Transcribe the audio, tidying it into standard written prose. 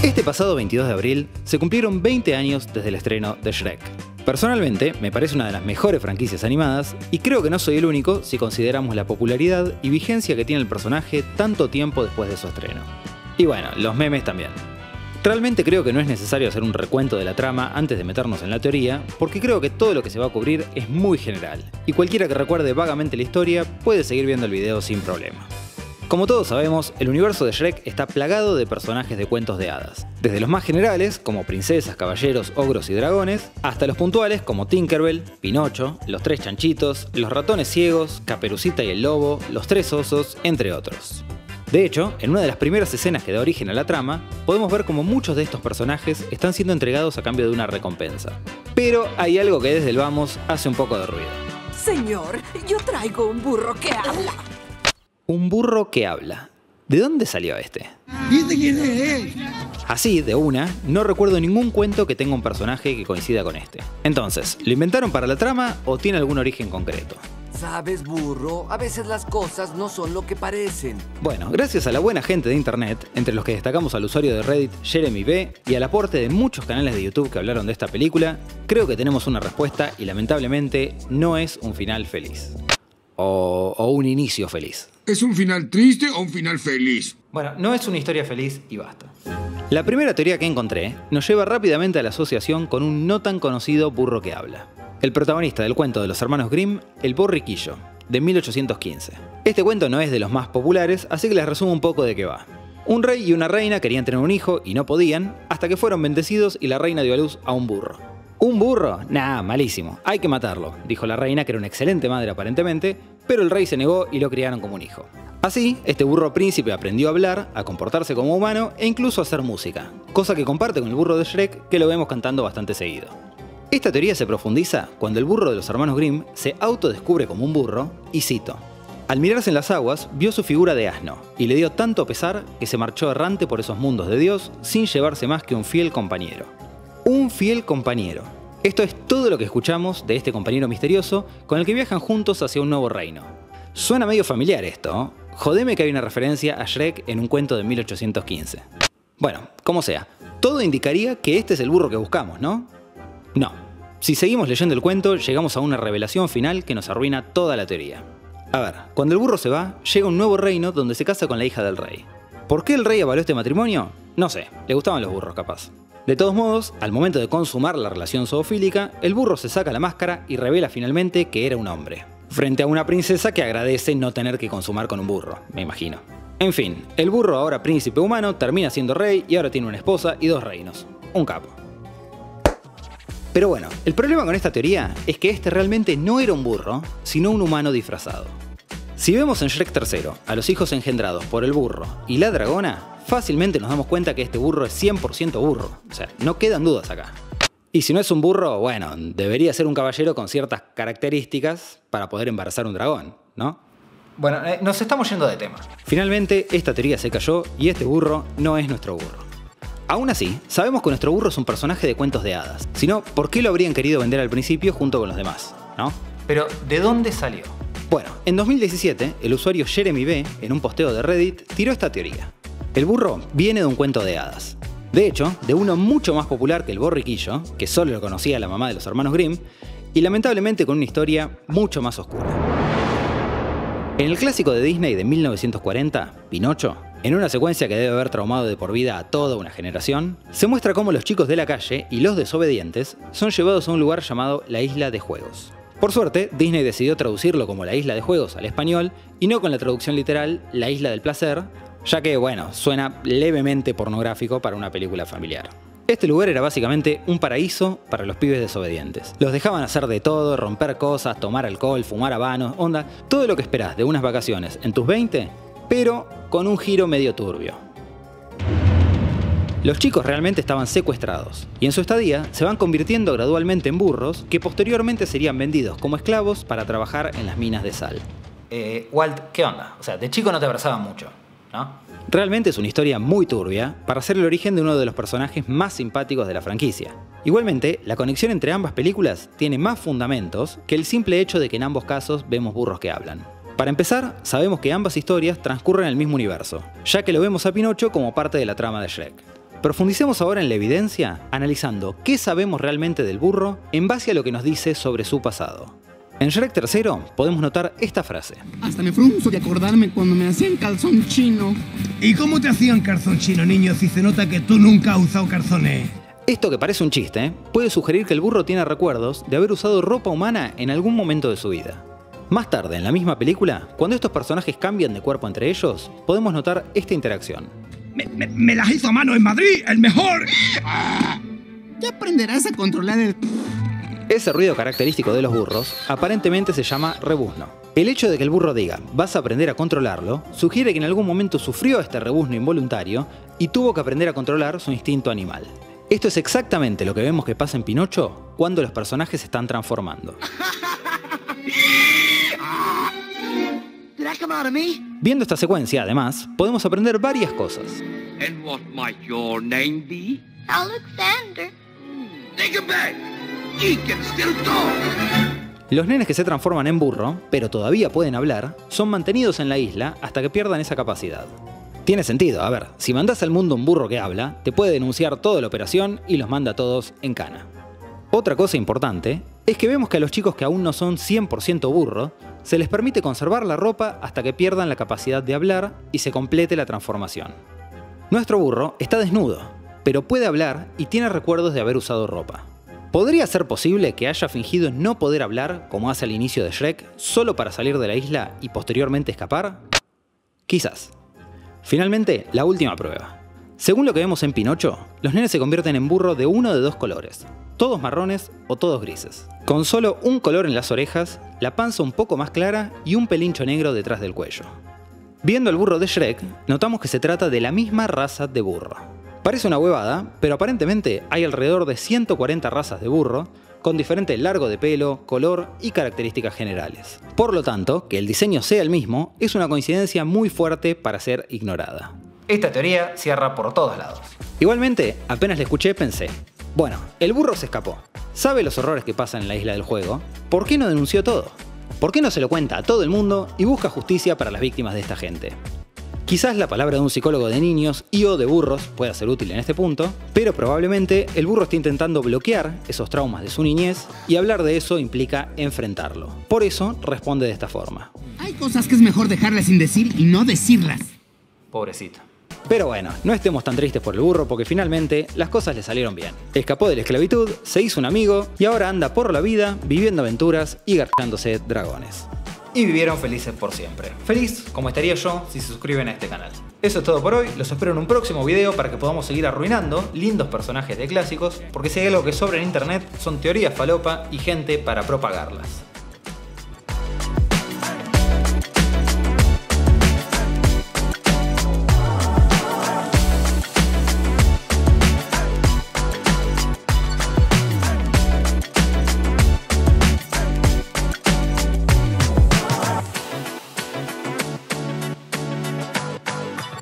Este pasado 22 de abril se cumplieron 20 años desde el estreno de Shrek. Personalmente, me parece una de las mejores franquicias animadas y creo que no soy el único si consideramos la popularidad y vigencia que tiene el personaje tanto tiempo después de su estreno. Y bueno, los memes también. Realmente creo que no es necesario hacer un recuento de la trama antes de meternos en la teoría, porque creo que todo lo que se va a cubrir es muy general, y cualquiera que recuerde vagamente la historia puede seguir viendo el video sin problema. Como todos sabemos, el universo de Shrek está plagado de personajes de cuentos de hadas, desde los más generales, como princesas, caballeros, ogros y dragones, hasta los puntuales como Tinkerbell, Pinocho, los tres chanchitos, los ratones ciegos, Caperucita y el lobo, los tres osos, entre otros. De hecho, en una de las primeras escenas que da origen a la trama, podemos ver como muchos de estos personajes están siendo entregados a cambio de una recompensa. Pero hay algo que desde el vamos hace un poco de ruido. Señor, yo traigo un burro que habla. Un burro que habla. ¿De dónde salió este? ¿Viste quién es? Así, de una, no recuerdo ningún cuento que tenga un personaje que coincida con este. Entonces, ¿lo inventaron para la trama o tiene algún origen concreto? ¿Sabes, burro? A veces las cosas no son lo que parecen. Bueno, gracias a la buena gente de internet, entre los que destacamos al usuario de Reddit Jeremy B y al aporte de muchos canales de YouTube que hablaron de esta película, creo que tenemos una respuesta y lamentablemente no es un final feliz. O un inicio feliz. ¿Es un final triste o un final feliz? Bueno, no es una historia feliz y basta. La primera teoría que encontré nos lleva rápidamente a la asociación con un no tan conocido burro que habla. El protagonista del cuento de los hermanos Grimm, El borriquillo, de 1815. Este cuento no es de los más populares, así que les resumo un poco de qué va. Un rey y una reina querían tener un hijo y no podían, hasta que fueron bendecidos y la reina dio a luz a un burro. ¿Un burro? Nah, malísimo. Hay que matarlo, dijo la reina, que era una excelente madre aparentemente, pero el rey se negó y lo criaron como un hijo. Así, este burro príncipe aprendió a hablar, a comportarse como humano e incluso a hacer música, cosa que comparte con el burro de Shrek, que lo vemos cantando bastante seguido. Esta teoría se profundiza cuando el burro de los hermanos Grimm se autodescubre como un burro y cito: al mirarse en las aguas, vio su figura de asno, y le dio tanto pesar que se marchó errante por esos mundos de Dios sin llevarse más que un fiel compañero. Un fiel compañero. Esto es todo lo que escuchamos de este compañero misterioso con el que viajan juntos hacia un nuevo reino. Suena medio familiar esto, ¿no? Jodeme que hay una referencia a Shrek en un cuento de 1815. Bueno, como sea, todo indicaría que este es el burro que buscamos, ¿no? No. Si seguimos leyendo el cuento, llegamos a una revelación final que nos arruina toda la teoría. A ver, cuando el burro se va, llega un nuevo reino donde se casa con la hija del rey. ¿Por qué el rey avaló este matrimonio? No sé, le gustaban los burros capaz. De todos modos, al momento de consumar la relación zoofílica, el burro se saca la máscara y revela finalmente que era un hombre, frente a una princesa que agradece no tener que consumar con un burro, me imagino. En fin, el burro, ahora príncipe humano, termina siendo rey y ahora tiene una esposa y dos reinos. Un capo. Pero bueno, el problema con esta teoría es que este realmente no era un burro, sino un humano disfrazado. Si vemos en Shrek III a los hijos engendrados por el burro y la dragona, fácilmente nos damos cuenta que este burro es 100% burro. O sea, no quedan dudas acá. Y si no es un burro, bueno, debería ser un caballero con ciertas características para poder embarazar un dragón, ¿no? Bueno, nos estamos yendo de tema. Finalmente, esta teoría se cayó y este burro no es nuestro burro. Aún así, sabemos que nuestro burro es un personaje de cuentos de hadas. Si no, ¿por qué lo habrían querido vender al principio junto con los demás? ¿No? Pero, ¿de dónde salió? Bueno, en 2017, el usuario Jeremy B, en un posteo de Reddit, tiró esta teoría. El burro viene de un cuento de hadas. De hecho, de uno mucho más popular que El borriquillo, que solo lo conocía la mamá de los hermanos Grimm, y lamentablemente con una historia mucho más oscura. En el clásico de Disney de 1940, Pinocho, en una secuencia que debe haber traumado de por vida a toda una generación, se muestra cómo los chicos de la calle y los desobedientes son llevados a un lugar llamado la Isla de Juegos. Por suerte, Disney decidió traducirlo como la Isla de Juegos al español y no con la traducción literal la Isla del Placer, ya que, bueno, suena levemente pornográfico para una película familiar. Este lugar era básicamente un paraíso para los pibes desobedientes. Los dejaban hacer de todo, romper cosas, tomar alcohol, fumar habanos, onda, todo lo que esperás de unas vacaciones en tus 20, pero con un giro medio turbio. Los chicos realmente estaban secuestrados, y en su estadía se van convirtiendo gradualmente en burros que posteriormente serían vendidos como esclavos para trabajar en las minas de sal. Walt, ¿qué onda? O sea, de chico no te abrazaban mucho, ¿no? Realmente es una historia muy turbia para ser el origen de uno de los personajes más simpáticos de la franquicia. Igualmente, la conexión entre ambas películas tiene más fundamentos que el simple hecho de que en ambos casos vemos burros que hablan. Para empezar, sabemos que ambas historias transcurren en el mismo universo, ya que lo vemos a Pinocho como parte de la trama de Shrek. Profundicemos ahora en la evidencia, analizando qué sabemos realmente del burro en base a lo que nos dice sobre su pasado. En Shrek 3 podemos notar esta frase. Hasta me frunzo de acordarme cuando me hacían calzón chino. ¿Y cómo te hacían calzón chino, niño, si se nota que tú nunca has usado calzones? Esto que parece un chiste, puede sugerir que el burro tiene recuerdos de haber usado ropa humana en algún momento de su vida. Más tarde, en la misma película, cuando estos personajes cambian de cuerpo entre ellos, podemos notar esta interacción. Me las hizo a mano en Madrid, el mejor. Ya aprenderás a controlar el... Ese ruido característico de los burros aparentemente se llama rebuzno. El hecho de que el burro diga vas a aprender a controlarlo sugiere que en algún momento sufrió este rebuzno involuntario y tuvo que aprender a controlar su instinto animal. Esto es exactamente lo que vemos que pasa en Pinocho cuando los personajes se están transformando. Viendo esta secuencia, además, podemos aprender varias cosas. And what might your name be? Alexander. Take it back. He can still talk. Los nenes que se transforman en burro, pero todavía pueden hablar, son mantenidos en la isla hasta que pierdan esa capacidad. Tiene sentido, a ver, si mandás al mundo un burro que habla, te puede denunciar toda la operación y los manda a todos en cana. Otra cosa importante es que vemos que a los chicos que aún no son 100% burro, se les permite conservar la ropa hasta que pierdan la capacidad de hablar y se complete la transformación. Nuestro burro está desnudo, pero puede hablar y tiene recuerdos de haber usado ropa. ¿Podría ser posible que haya fingido no poder hablar, como hace al inicio de Shrek, solo para salir de la isla y posteriormente escapar? Quizás. Finalmente, la última prueba. Según lo que vemos en Pinocho, los nenes se convierten en burro de uno de dos colores, todos marrones o todos grises, con solo un color en las orejas, la panza un poco más clara y un pelincho negro detrás del cuello. Viendo el burro de Shrek, notamos que se trata de la misma raza de burro. Parece una huevada, pero aparentemente hay alrededor de 140 razas de burro, con diferente largo de pelo, color y características generales. Por lo tanto, que el diseño sea el mismo es una coincidencia muy fuerte para ser ignorada. Esta teoría cierra por todos lados. Igualmente, apenas la escuché pensé, bueno, el burro se escapó, sabe los horrores que pasan en la isla del juego, ¿por qué no denunció todo? ¿Por qué no se lo cuenta a todo el mundo y busca justicia para las víctimas de esta gente? Quizás la palabra de un psicólogo de niños y o de burros pueda ser útil en este punto, pero probablemente el burro está intentando bloquear esos traumas de su niñez y hablar de eso implica enfrentarlo. Por eso responde de esta forma. Hay cosas que es mejor dejarlas sin decir y no decirlas. Pobrecito. Pero bueno, no estemos tan tristes por el burro porque finalmente las cosas le salieron bien. Escapó de la esclavitud, se hizo un amigo y ahora anda por la vida viviendo aventuras y garchándose dragones. Y vivieron felices por siempre. Feliz como estaría yo si se suscriben a este canal. Eso es todo por hoy, los espero en un próximo video para que podamos seguir arruinando lindos personajes de clásicos, porque si hay algo que sobra en internet son teorías falopa y gente para propagarlas.